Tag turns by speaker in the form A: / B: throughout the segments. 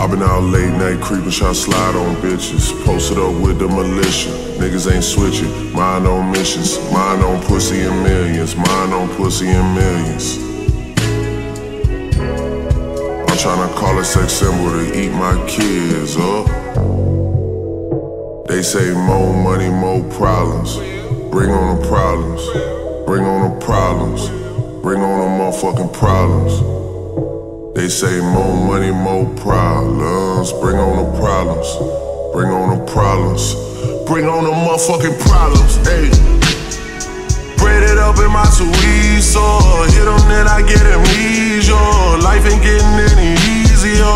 A: I been out late night creeping, tryna slide on bitches. Posted up with the militia. Niggas ain't switching. Mine on missions. Mine on pussy and millions. Mine on pussy and millions. I'm tryna call a sex symbol to eat my kids up. They say more money, more problems. Bring on the problems. Bring on the problems. Bring on the motherfucking problems. They say more money, more problems. Bring on the problems. Bring on the problems. Bring on the motherfucking problems. Ayy. Braid it up in my tweezer. Hit them, then I get amnesia. Life ain't getting any easier.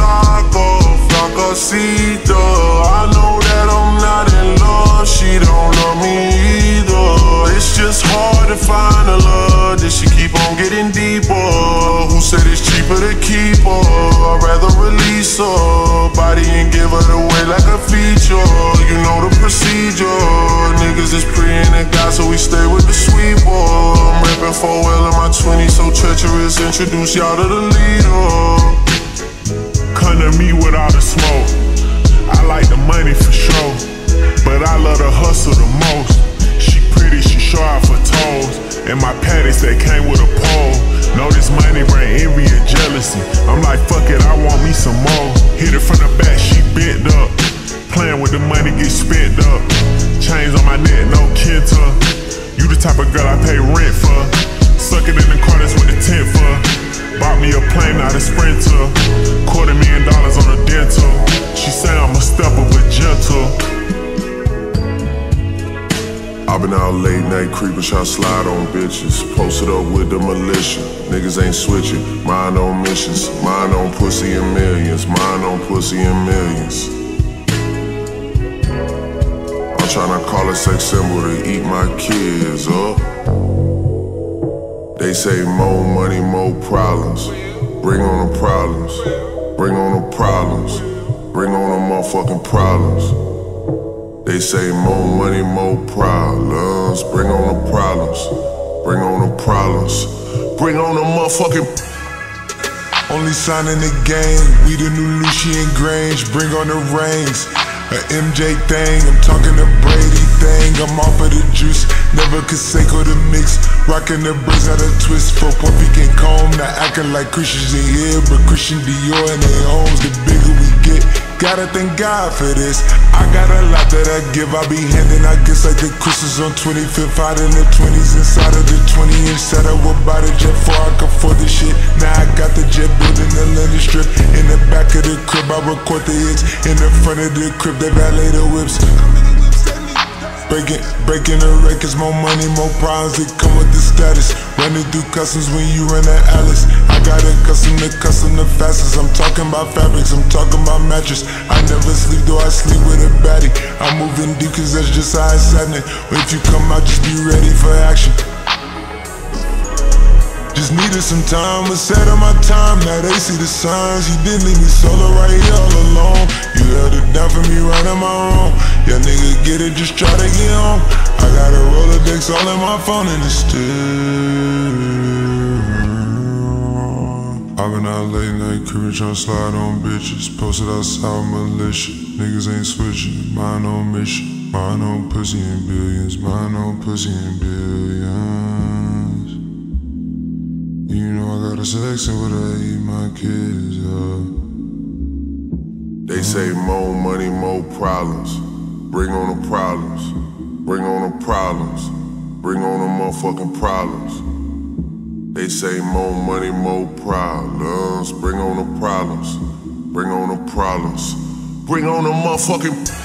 A: Flacosita. I know that I'm not in love. She don't love me either. It's just hard to find a love. This shit keep on getting deeper. Who said it's cheaper to keep her? I'd rather release her body and give her away like a feature. You know the procedure. Niggas is preying to God, so we stay with the sweeper. I'm rapping 4L in my 20s, so treacherous. Introduce y'all to the leader.
B: Come to me without the smoke. I like the money for sure, but I love the hustle the most. She pretty, she short out for toes, and my panties that came with a pole. Know this money bring envy and jealousy. I'm like, fuck it, I want me some more. Hit it from the back, she bent up. Playing with the money, get spent up. Chains on my neck, no kin to her. You the type of girl I pay rent for. Suck it in the corners with the tent for. Bought me a plane, not a Sprinter. $250,000 on a dental. She say I'm a stepper but gentle.
A: I been out late night creeping, tryna slide on bitches. Posted up with the militia. Niggas ain't switching. Mine on missions. Mine on pussy and millions. Mine on pussy and millions. I'm tryna call a sex symbol to eat my kids up. They say more money, more problems. Bring on the problems. Bring on the problems. Bring on the motherfucking problems. They say more money, more problems. Bring on the problems. Bring on the problems. Bring on the motherfucking.
C: Only sign in the game, we the new Lucian Grange. Bring on the reins, a MJ thing. I'm talking the Brady thing. I'm off of the juice, never Conseco the mix. Rockin' the braids out of twist. For Puffy can comb, not acting like Christians in here, but Christian Dior and they homes. The bigger we get, gotta thank God for this. I got a lot that I give, I be handing I guess like the Christmas on 25th out in the 20s. Inside of the 20-inch setup, we'll buy the jet before I can afford the shit. Now I got the jet building the landing strip. In the back of the crib, I record the hits. In the front of the crib, they valet the whips. Breaking the records, more money, more problems that come with the status. Running through customs when you run the Alice. I got it custom the fastest. I'm talking about fabrics, I'm talking about mattress. I never sleep, though I sleep with a baddie. I'm moving deep cause that's just how it's happening. If you come out, just be ready for action. Just needed some time, was set on my time. Now they see the signs. You didn't leave me solo right here all alone. You held it down for me right on my own. Yeah, nigga, get it, just try to get home. I got a Rolodex all in my phone and it's still. I've been out late night creeping, tryna slide on bitches. Posted outside with militia. Niggas ain't switching. Mine on mission. Mine on pussy and billions. Mine on pussy and billions. You know I got a sex and what I eat my kids up.
A: They say more money, more problems. Bring on the problems. Bring on the problems. Bring on the motherfucking problems. They say more money, more problems. Bring on the problems. Bring on the problems. Bring on the motherfucking.